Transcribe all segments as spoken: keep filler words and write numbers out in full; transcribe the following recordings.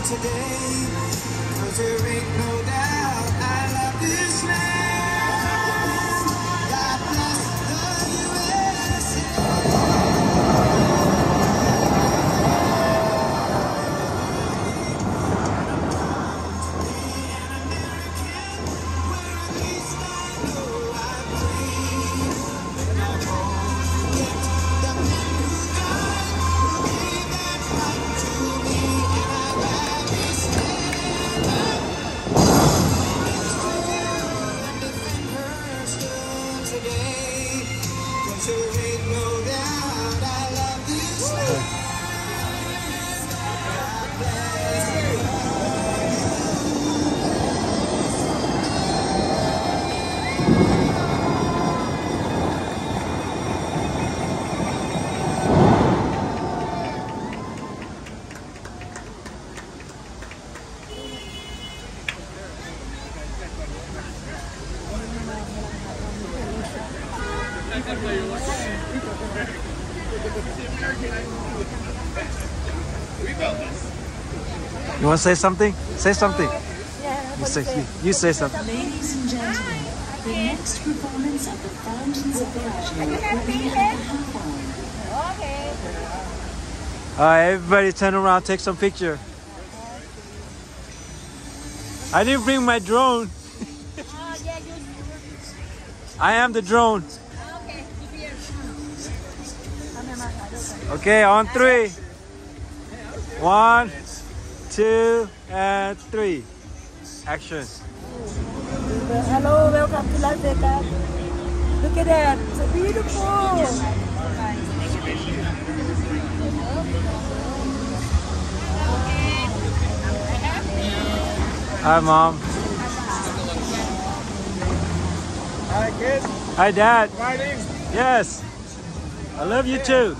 today, 'cause there ain't no doubt I love this land. God bless the U S A. You want to say something? Say something. Yeah, You say, you, you say something. Ladies and gentlemen, the next performance of the Fountains of Pleasure will be at the half hour. Okay. All right, everybody turn around, take some picture. I didn't bring my drone. Uh, yeah, you. I am the drone. Okay, here. Okay, on three. One, two, and three. Action. Hello, welcome to Las Vegas. Look at that, so beautiful. Hi, Mom. Hi, kid. Hi, Dad. Riding. Yes. I love you too.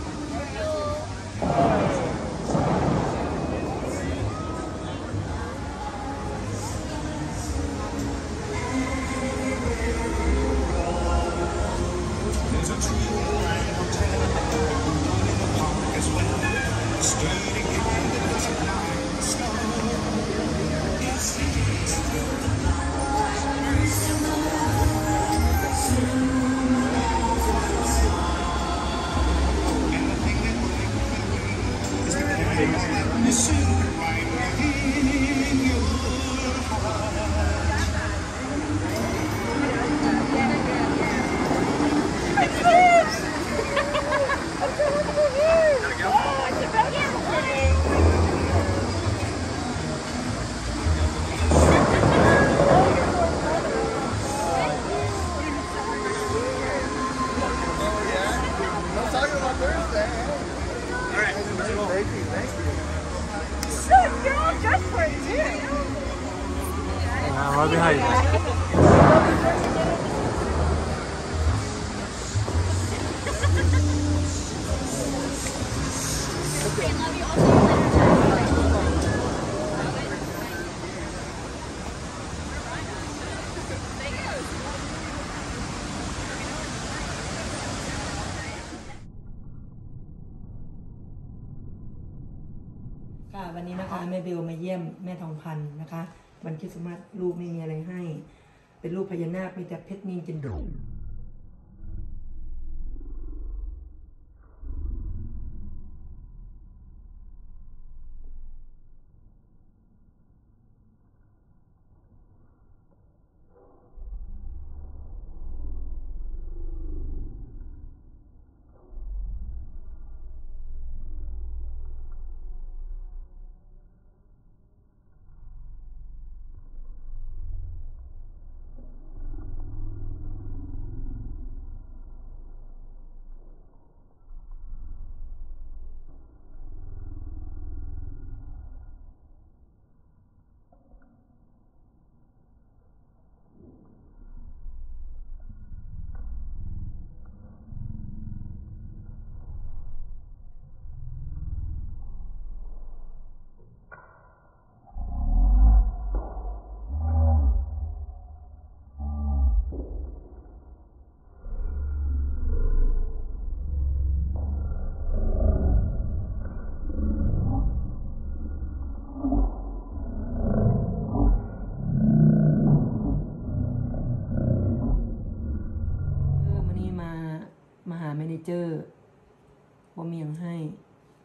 I'm right behind you. ค่ะวันนี้นะคะแม่เบลมาเยี่ยมแม่ทองพันธ์นะคะวันคริสต์มาสลูกไม่มีอะไรให้ เป็นรูปพญานาคมีแต่เพชรนินจินดา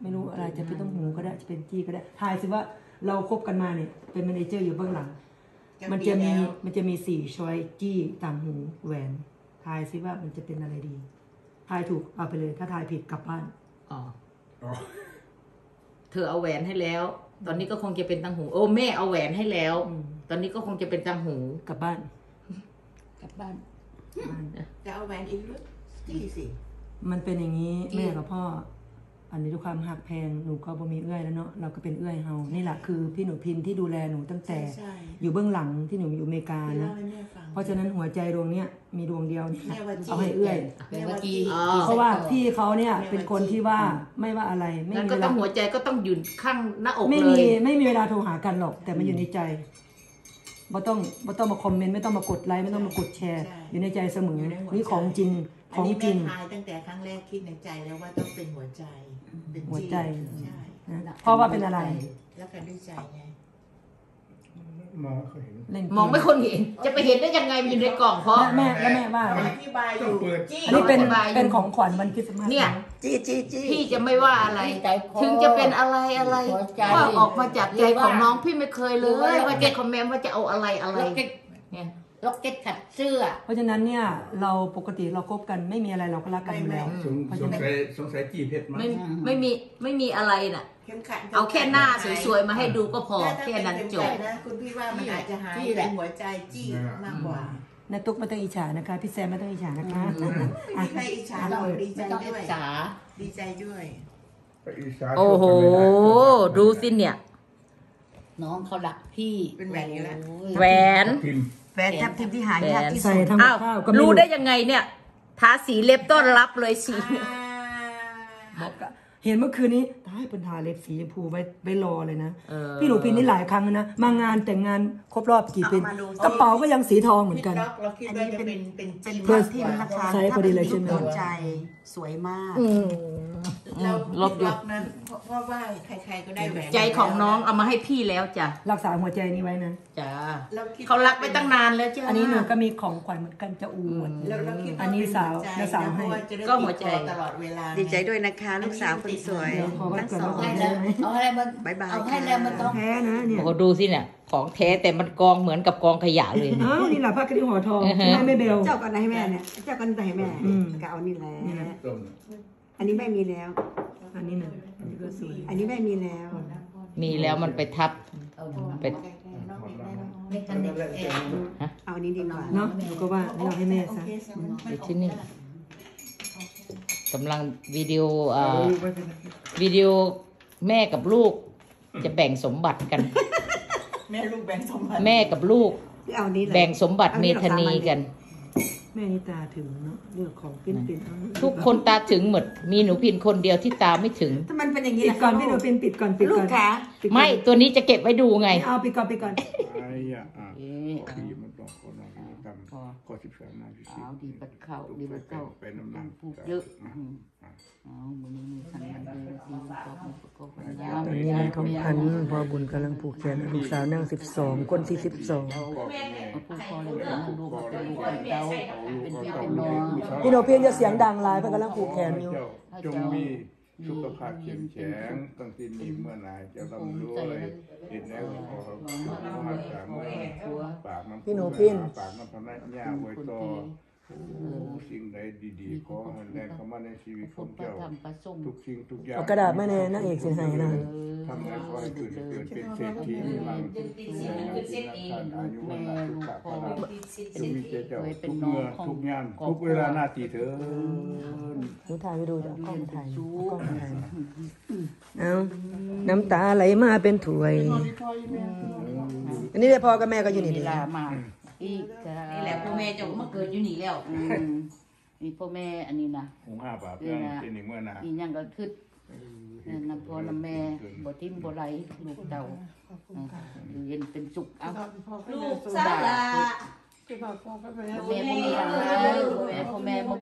ไม่รู้อะไรจะเป็นต้มหูก็ได้จะเป็นจี้ก็ได้ทายสิว่าเราคบกันมาเนี่ยเป็นแมเนเจอร์อยู่เบื้องหลังมันจะมีมันจะมีสี่ช้อยจี้ต่างหูแหวนทายสิว่ามันจะเป็นอะไรดีทายถูกเอาไปเลยถ้าทายผิดกลับบ้านอ๋อเธอเอาแหวนให้แล้ว ตอนนี้ก็คงจะเป็นตังหูโอ้แม่เอาแหวนให้แล้ว ตอนนี้ก็คงจะเป็นตังหูกลับบ้านกลับบ้านจะเอาแหวนอีกหรือจี้สิมันเป็นอย่างนี้แม่กับพ่ออันนี้ด้วยความหักแพงหนูก็บ่มีเอื้อยแล้วเนาะเราก็เป็นเอื้อยเฮานี่แหละคือพี่หนูพินที่ดูแลหนูตั้งแต่อยู่เบื้องหลังที่หนูอยู่อเมริกานะเพราะฉะนั้นหัวใจดวงเนี้ยมีดวงเดียวนี่เอาให้เอื้อยเมื่อกี้เพราะว่าพี่เขาเนี่ยเป็นคนที่ว่าไม่ว่าอะไรไม่แล้วมีก็เวต้ลาองหัวใจก็ต้องยืนข้างหน้าอกไม่เลมียไม่มีเวลาโทรหากันหรอกแต่มันอยู่ในใจไม่ต้องไม่ต้องมาคอมเมนต์ไม่ต้องมากดไลค์ไม่ต้องมากดแชร์อยู่ในใจเสมอนี่ของจริงของจริงแม่ทายตั้งแต่ครั้งแรกคิดในใจแล้วว่าต้องเป็นหัวใจเป็นหัวใจใช่นะเพราะว่าเป็นอะไรแล้วกันด้วยใจไงมองไม่ค่อยเห็นเล่นมองไม่คนเห็นจะไปเห็นได้ยังไงมันอยู่ในกล่องเพราะแม่แล้วแม่ว่าอธิบายอยู่จี้อันนี้เป็นอธิบายอยู่เป็นของขวัญวันคริสต์มาสเนี่ยจี้จี้จี้พี่จะไม่ว่าอะไร ถึงจะเป็นอะไรอะไรว่าออกมาจากใจของน้องพี่ไม่เคยเลยว่าจะคอมเมนต์ว่าจะเอาอะไรอะไรเนี่ยล็อกเก็ตขัดเสื้อเพราะฉะนั้นเนี่ยเราปกติเราคบกันไม่มีอะไรเราก็รักกันอยู่แล้วสงเพราะสฉะงนั้นสัยสงสัยจี้เพชรมั้ไม่ไม่มีไม่มีอะไรน่ะเข้มขัดเอาแค่หน้าสวยๆมาให้ดูก็พอแค่นั้นจบนะคุณพี่ว่ามันอาจจะหายเป็นหัวใจจี้มากกว่านาตุ๊กไม่ต้องอิจฉานะคะพี่แซมไม่ต้องอิจฉานะคะไม่มีใครอิจฉาเราดีใจด้วยจ๋าดีใจด้วยไปอีสานโอ้โห ดูสิเนี่ยน้องเขารักพี่เป็นแหวนอยู่แล้วแหวนพิมพ์แฟนทับทิมที่หายากที่สุใส่ดทำกัอ้าบวข้าวก็ไม่รู้ได้ยังไงเนี่ยทาสีเล็บต้อนรับเลยสีบอกอะเห็นเมื่อคืนนี้ตายเป็นทาเล็บสีชมพูไว้ไว้รอเลยนะเออพี่หนูพินนี่หลายครั้งแล้วนะมางานแต่งงานครบรอบกี่ปีเอามาดูกระเป๋าก็ยังสีทองเหมือนกันล็อกเราคิดว่าจะเป็นเป็นจีนเพื่อที่ราคาใช้พอดีเลยใช่ไหมถ้าป็นหัวใจสวยมากอืมเราลบอยู่ล็อกนะเพราะเพราะว่าใครๆก็ได้แหวนใจของน้องเอามาให้พี่แล้วจ้ะรักษาหัวใจนี้ไว้นะจ้าเราคิดเขารักไปตั้งนานแล้วจ้าอันนี้หนูก็มีของขวัญเหมือนกันจะอวดเราเราคิดว่าอันนี้สาวเป็นน้าสาวให้เพระจะได้ก็หัวใจติดคอตลอดเวลาดีใจด้วยนะคะลูกสาวคนสวยเดี๋ยวพอวันเกิดเราขอให้ได้แล้วไหมเอาให้มันบ๊ายบายเอาให้แล้วมันต้องแพ้นะเนี่ยโอ้โหดูสิเนี่ย ของแท้แต่มันกองเหมือนกับกองขยะเลยอ้าวนี่แหละผ้ากระดิ่งห่อทองอือฮะแม่ไม่เบลเจ้ากันให้แม่เนี่ยเจ้ากันให้แม่อืมก็เอานี่แหละต้มอันนี้แม่มีแล้วอันนี้หนึ่งอันนี้ก็สวยอันนี้แม่มีแล้วมีแล้วมันไปทับไปไม่กันเด็กเองเอาอันนี้ดีกว่าเนาะหนูก็ว่าให้เราให้แม่ซะอยู่ที่นี่กำลังวิดีโออ่าวิดีโอแม่กับลูก จะแบ่งสมบัติกันแม่ลูกแบ่งสมบัติแม่กับลูกเอานี้เลยแบ่งสมบัติเมธานีกันแม่นี่ตาถึงเนาะเรื่องของเป็นเป็นทั้งทุกคนตาถึงหมด มีหนูพินคนเดียวที่ตาไม่ถึงถ้ามันเป็นอย่างนี้ปิดก่อนพี่หนูเป็นปิดก่อนปิดลูก่กอนขาปิดก่อนไม่ตัวนี้จะเก็บไว้ดูไงเอาปิดก่อนปิดก่อนไอ้ยะอ่ะขอดีมันต้องขอนอนทำข้อสิบสามนาทีสิเอาดีบัดเข้าดีบัดเข้าไปน้ำหนักผูกเยอะอืมเอามือนี้มีสันมันดีดีประกอบประกอบปัญญาตอนนี้นายทองพันธ์พอบุญกำลังผูกแขนลูกสาวนั่งสิบสองคนที่สิบสองเอาผู้คอเลยเป็นลูกเป็นลูกเป็นเต้าเป็นพี่เป็นน้องพี่หนูเพียงจะเสียงดังหลายเพื่อนกำลังผูกแขนอยู่จงมีสุขภาพเข้มแข็งตั้งที่มีเมื่อนายจะร่ำรวยเห็นแล้วขอสุขภาพสามเมื่อปากน้ำพี่หนูพินปากน้ำพนักยาไว้ต่อสิ่งใดดีๆขอให้แรงเข้ามาในชีวิตของเจ้าทำประสงค์ทุกสิ่งทุกอย่างเอากระดาษมาแน่นางเอกสินให้นะทำงานคอยเกิดเกิดเป็นเศรษฐีมีมังอายุวันละสุขภาพจงมีเจ้าทุกเมื่อทุกงานทุกเวลาหน้าที่เถิดหนูถ่ายไปดูเดี๋ยวเอากล้องถ่ายเอากล้องถ่ายเอาน้ำตาไหลมาเป็นถ้วย อันนี้ได้พอกับแม่ก็อยู่นี่เวดีลามาอีกนี่แหละพ่อแม่จะมาเกิดอยู่นี่แล้วอืมมีพ่อแม่อันนี้นะหงห้าบาทเรื่องเป็นหนึ่งเมื่อนาอีหยังก็คือน้ำพ่อน้ำแม่บ่ทิมบ่ไหลลูกเต่าอยู่เย็นเป็นสุขเอาลูกสาวละพ่อแม่บ่มีอย่างไรพ่อแม่พ่อแม่